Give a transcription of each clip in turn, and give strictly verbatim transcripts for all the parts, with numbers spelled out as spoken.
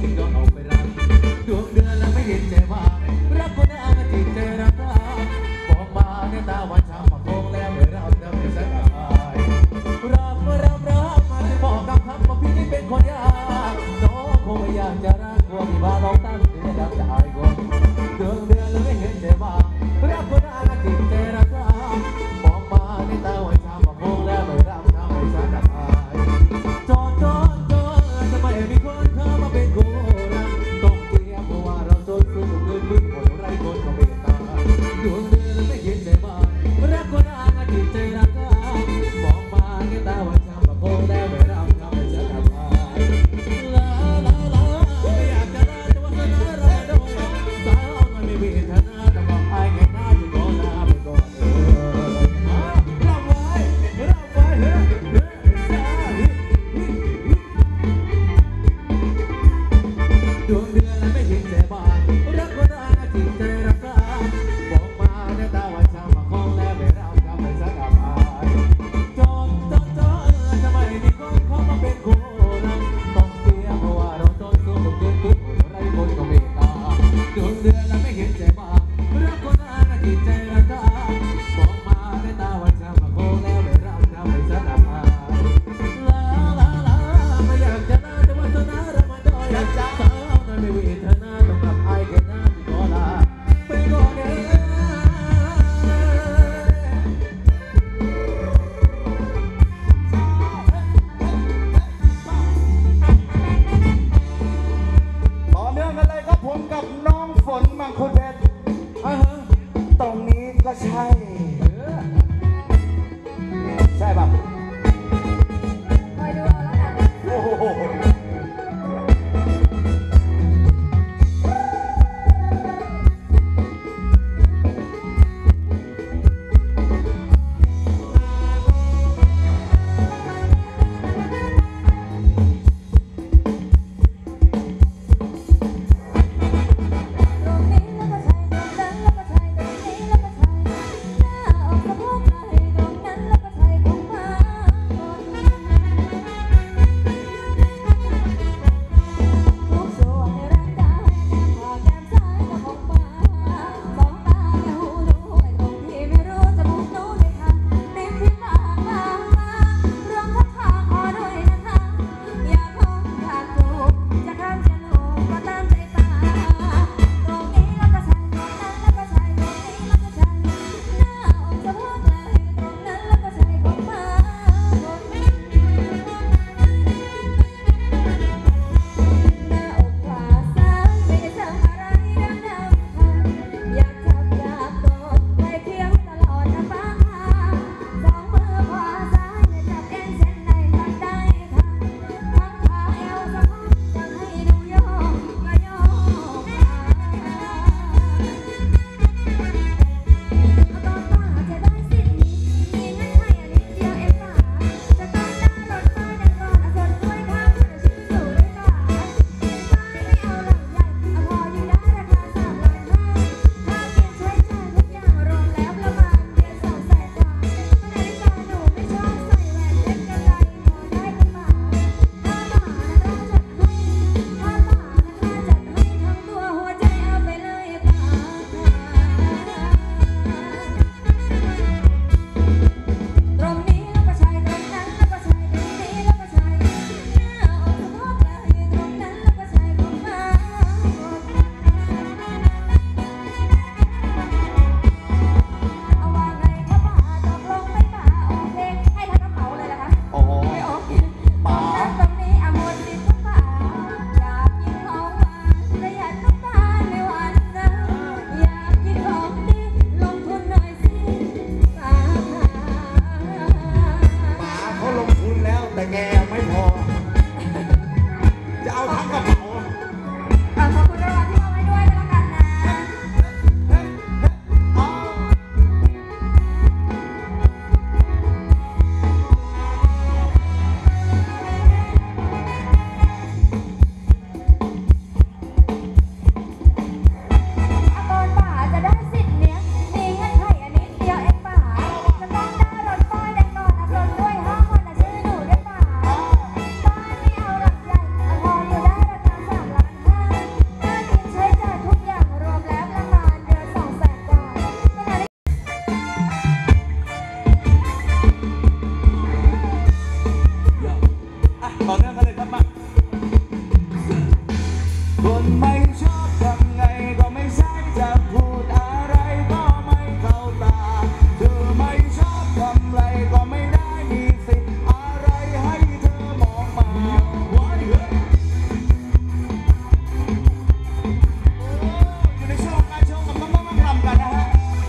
จึงยอมเอาไปรักดวงเดือนแล้วไม่เห็นใจว่ารักคนอ้างจิตใจรักบอกมาในตาวันช้ำมาโค้งแล้วไม่รับจะไม่สักอะไรรักมารับรักมาจะบอกกับคำว่าพี่นี่เป็นคนยากน้องคงไม่อยากจะรักกลัวมีบ้าลองตั้งเดือนดับจะอายคนดวงเดือนแล้วไม่เห็นใจว่ารักคนอ้างจิตใจรักบอกมาในตาวันช้ำมาโค้งแล้วไม่รับจะไม่สักอะไรจอดจอดจอดทำไมมีคนเข้ามาเป็นคู่รักต้องเตรียมเพราะว่าเราจนสู้เกินพื้นคนไร้คนเขาเมตตาดวงเดือนไม่เห็นใจว่ารักคนอ้างจิตใจรักบอกมาในตาวันช้ำมาโค้งแล้วไม่รับจะไม่สักอะไรลาลาลาไม่อยากจะลาแต่ว่าสนาเราไม่โดนสาวน้อยไม่มีฐานะแต่บอกไอ้แค่หน้าจะโดนลาไปก่อนเออรับไว้รับไว้เฮ้ยเฮ้ยสาฮิดวงเดือนไม่เห็นใจบ้างรักคนอ้างจิตใจรักบอกมาในตาวันช้ำมาโค้งแล้วไม่รับจะไม่สักอะไรจนจนจนทำไมมีคนเข้ามาเป็นคู่รักต้องเสียเพราะว่าเราจนสู้เกินพื้นคนไร้คนเขาเมตตาดวงเดือนไม่เห็นใจบ้างรักคนอ้างจิตใจรักบอกมาในตาวันช้ำมาโค้งแล้วไม่รับจะไม่สักอะไรลาลาลาไม่อยากจะลาแต่ว่าสนาเราไม่ได้สาวน้อยไม่มีฐานะต้องรับไอ้แค่หน้าที่ขอลาไปก่อนเด้อต่อเนื่องกันเลยครับผมกับน้องฝนมังคุดเพชรอ่าฮะตรงนี้ก็ใช่เออใช่ป่ะคอยดูเอาแล้วกันโอ้โหคนไม่ชอบทำไงก็ไม่ใช่จะพูดอะไรก็ไม่เข้าตาเธอไม่ชอบทำไรก็ไม่ได้มีสิทธิ์อะไรให้เธอมองมาอยู่ในช่วงการโชว์กับน้องๆรำกันนะฮะ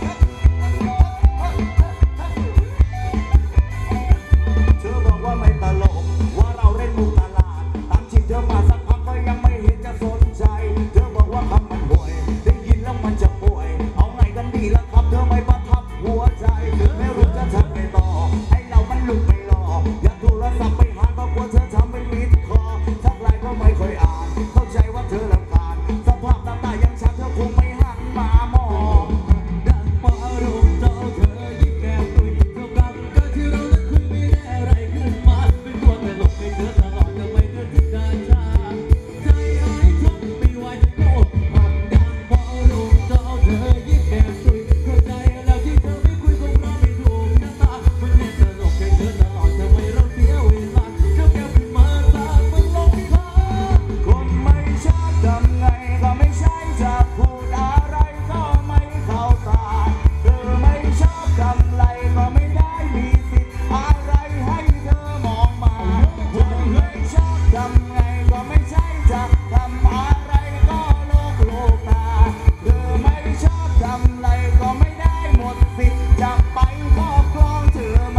เธอบอกว่าไม่ตลกว่าเราเล่นมุกตลาดตามจริงเธอมาสักพักก็ยังไม่เห็นจะสนใจเธอบอกว่าคำมันห่วยได้ยินแล้วมันจะป่วยเอาไงกันดีล่ะครับเธอไม่ประทับหัวใจไม่รู้จะทำไงต่อให้เรามันลุกไม่รออยากโทรศัพท์ไปหาก็กลัวเธอทำเป็นมิดคอทักไลน์ก็ไม่ค่อยอ่านเข้าใจว่าเธอรำคาญสภาพหน้าตายังชัดเธอคงไม่หันมามองดังพอรูปเจ้าเธอยิ้มแก้มตุยเท่ากับการที่เรานั้นคุยไม่ได้อะไรขึ้นมาเป็นตัวตลกให้เธอตลอดจะไม่เดินถึงการชาใจหายทนไม่ไหวก็อดหันดังพอรูปเจ้าเธอยิ้มแก้มตุยเข้าใจแล้วที่เธอไม่คุยคงเราไม่ถูกชะตามันเล่นตลกให้เธอตลอดจะไม่เราเสียเวลาเจ้าแก้วเป็นมาตามันลงคอคนไม่ชอบทำไงก็ไม่ใช่จะพูดอะไรก็ไม่เข้าตาเธอไม่ชอบทำไรก็ไม่ได้มีสิทธิ์อะไรให้เธอมองมาเธอไม่ชอบทำไงก็ไม่ใช่จะทำอะไรก็โลกโลกตาเธอไม่ชอบทำไรก็ไม่ได้หมดสิทธิ์จะไปครอบครองเธอมา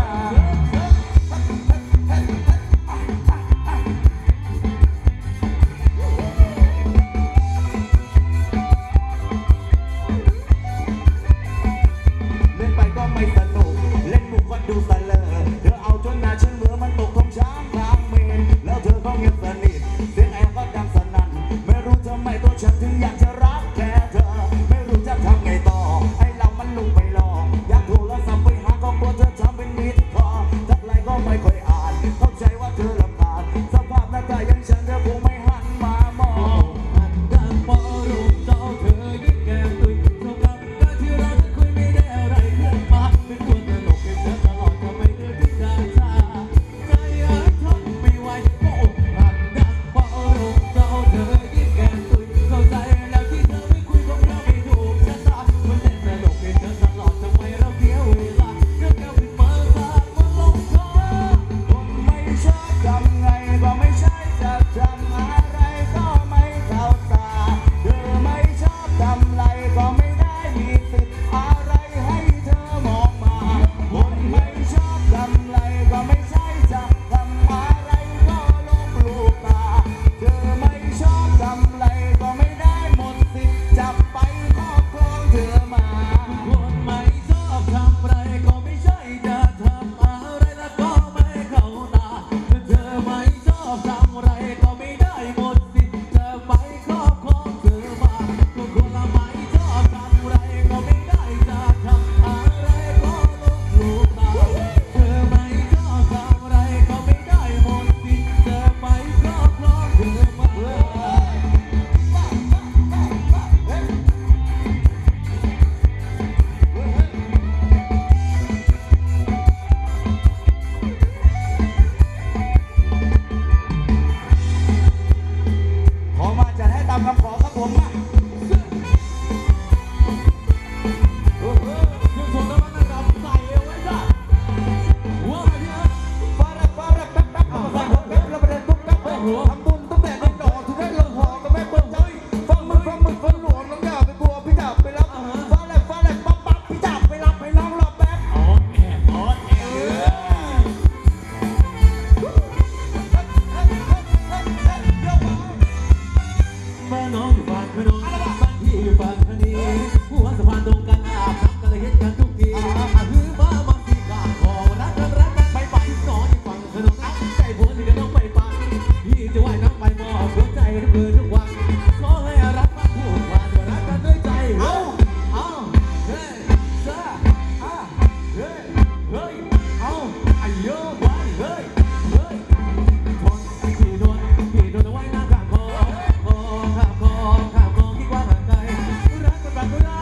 เล่นไปก็ไม่สนุกเล่นมุกก็ดูสะเลอเธอเอาจนหน้าฉันเหลือมันตกทงช้างทางเมนแล้วเธอก็เงียบสนิทเสียงแอร์ก็ดังสนั่นไม่รู้ทำไมตัวฉันถึงอยากจะรักแค่เธอไม่รู้จะทำไงต่อให้เรามันลุกไปรออยากโทรศัพท์ไปหาก็กลัวเธอทำเป็นมิดคอทักไลน์ก็ไม่ค่อยอ่านเข้าใจว่าเธอรำคาญสภาพหน้าตาอย่างฉันเธอคงไม่หันมามองหันดังพอรูปเจ้าเธอยิ้มแก้มตุยเท่ากับการที่เรานั้นคุยไม่ได้อะไรขึ้นมาเป็นตัวตลกให้เธอตลอดจะไม่เดินถึงการชาใจหายทนไม่ไหวก็อดหันดังพอรูปเจ้าเธอยิ้มแก้มตุยเข้าใจแล้วที่เธอไม่คุยคงเราไม่ถูกชะตามันเล่นตลกให้เธอตลอดจะไม่เราเสียเวลาเรื่องแก้วเป็นมาตามันลงคอคนไม่ชอบทำไงก็ไม่ใช่จะทำอะไรก็ไม่เข้าตาเธอไม่ชอบทำไรก็ไม่ได้มีสิทธิ์อะไรให้เธอมองมาคนไม่ชอบทำไรก็ไม่ใช่จะทำอะไรก็ลบลูกตาเธอไม่ชอบทำไรก็ไม่ได้หมดสิทธิ์จับไปครอบครองเธอมาคนไม่ชอบทำอะไรก็ไม่ใช่จะทำอะไรแล้วก็ไม่เข้าตาเธอไม่ชอบทำอะไรก็ไม่ได้หมดสิทธิ์จะไปครอบครองเธอมาคนละไม่ชอบทำอะไรก็ไม่ได้จะทำอะไรก็ลบลูกตาเธอไม่ชอบทำอะไรก็ไม่ได้หมดสิทธิ์จะไปครอบครองเธอมาขอมาจัดให้ตามคำขอครับผมนะเออเออเครื่องชนแล้วมันนะครับใส่เอาไว้จ้ะว่าไงพี่เอิร์ธฟาระฟาระแป๊บแป๊บเอามาใส่หัวแป๊บแล้วประเด็นตุ๊บแป๊บทำบุญตั้งแต่เด็กดอกถึงได้ลงหอกับแม่เปิ้ลใจฟังมือฟังมือฟังหลวงน้องดาวไปบัวพี่ดาบไปรับฟาระฟาระปั๊บปั๊บพี่ดาบไปรับให้น้องรอแป๊บออดแอบออดแอบมาน้องอยู่บ้านพนมบ้านพี่อยู่บ้านพนีหัวสะพานตรงกันอาบน้ำกันเลยเห็นกันทุกทีหือมามาที่กาขอรักกันรักกันไปไปนอนที่ฝั่งถนนใจผัวนี่ก็ต้องไปปังพี่จะว่ายน้ำไปมอบหัวใจทุกคืนทุกวันขอให้รักมากพูดว่าจะรักกันด้วยใจเอาเอาเฮ้ยซ่าอ่ะเฮ้ยเฮ้ยเอาไอ้โยวันเฮ้ยเฮ้ยคนพี่นวลพี่นวลเอาไว้หน้าข้างคอคอข้างคอข้างคอที่กว้างห่างไกลรักกันรักก็ได้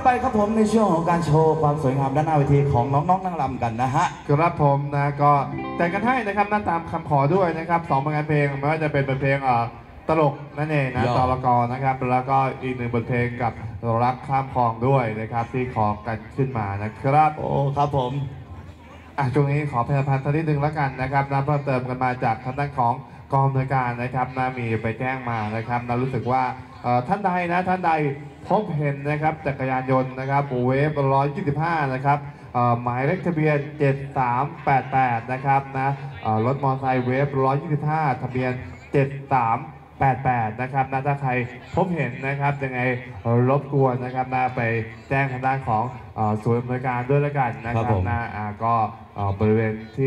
ไปครับผมในช่วงของการโชว์ความสวยงามด้านหน้าเวทีของน้องๆนางรำกันนะฮะครับผมนะก็แต่งกันให้นะครับนั่นตามคำขอด้วยนะครับสองผลงานเพลงไม่ว่าจะเป็นบทเพลงเอ่อตลกนั่นเองนะยอดตลกนะครับแล้วก็อีกหนึ่งบทเพลงกับรักข้ามคลองด้วยนะครับที่ขอกันขึ้นมานะครับโอ้ครับผมอ่ะช่วงนี้ขอเพลงพันธ์ท่านิดนึงแล้วกันนะครับนะเพิ่มเติมกันมาจากทางด้านของกองอำนวยการนะครับนะมีไปแจ้งมานะครับนะรู้สึกว่าเอ่อท่านใดนะท่านใดพบเห็นนะครับจักรยานยนต์นะครับเวฟหนึ่งร้อยยี่สิบห้านะครับเอ่อหมายเลขทะเบียนเจ็ดสามแปดแปดนะครับนะเอ่อรถมอเตอร์ไซค์เวฟหนึ่งร้อยยี่สิบห้าทะเบียนเจ็ดสามแปดแปดนะครับนะถ้าใครพบเห็นนะครับยังไงเอ่อรบกวนนะครับนะไปแจ้งทางด้านของเอ่อศูนย์อำนวยการด้วยแล้วกันนะคครัรับบ ผมนะอ่าก็เอ่อบริเวณที่